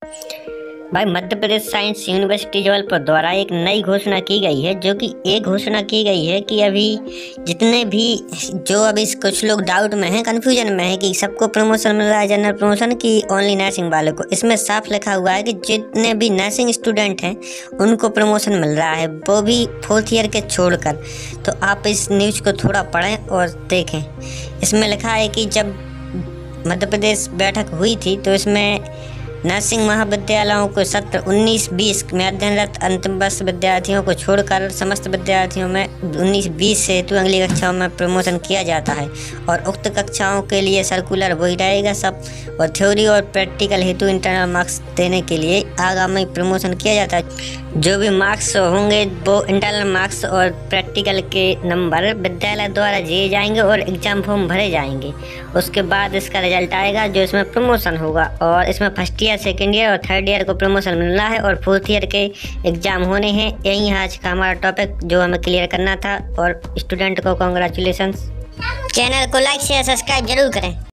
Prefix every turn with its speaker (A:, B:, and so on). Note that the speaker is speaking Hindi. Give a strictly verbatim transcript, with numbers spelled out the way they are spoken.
A: भाई मध्य प्रदेश साइंस यूनिवर्सिटी जबलपुर द्वारा एक नई घोषणा की गई है, जो कि एक घोषणा की गई है कि अभी जितने भी जो अभी कुछ लोग डाउट में हैं, कंफ्यूजन में है कि सबको प्रमोशन मिल रहा है जनरल प्रमोशन की ओनली नर्सिंग वालों को। इसमें साफ लिखा हुआ है कि जितने भी नर्सिंग स्टूडेंट हैं उनको प्रमोशन मिल रहा है, वो भी फोर्थ ईयर के छोड़कर। तो आप इस न्यूज़ को थोड़ा पढ़ें और देखें। इसमें लिखा है कि जब मध्य प्रदेश बैठक हुई थी तो इसमें नर्सिंग महाविद्यालयों को सत्र उन्नीस बीस में अध्ययनरत अंतिम वर्ष विद्यार्थियों को छोड़कर समस्त विद्यार्थियों में उन्नीस बीस से हेतु अगली कक्षाओं में प्रमोशन किया जाता है और उक्त कक्षाओं के लिए सर्कुलर वही रहेगा सब, और थ्योरी और प्रैक्टिकल हेतु इंटरनल मार्क्स देने के लिए आगामी प्रमोशन किया जाता है। जो भी मार्क्स होंगे वो इंटरनल मार्क्स और प्रैक्टिकल के नंबर विद्यालय द्वारा दिए जाएंगे और एग्जाम फॉर्म भरे जाएंगे। उसके बाद इसका रिजल्ट आएगा जो इसमें प्रमोशन होगा, और इसमें फर्स्ट ईयर, सेकेंड ईयर और थर्ड ईयर को प्रमोशन मिलना है और फोर्थ ईयर के एग्जाम होने हैं। यही आज का हमारा टॉपिक जो हमें क्लियर करना था, और स्टूडेंट को कॉन्ग्रेचुलेशंस। चैनल को लाइक शेयर सब्सक्राइब जरूर करें।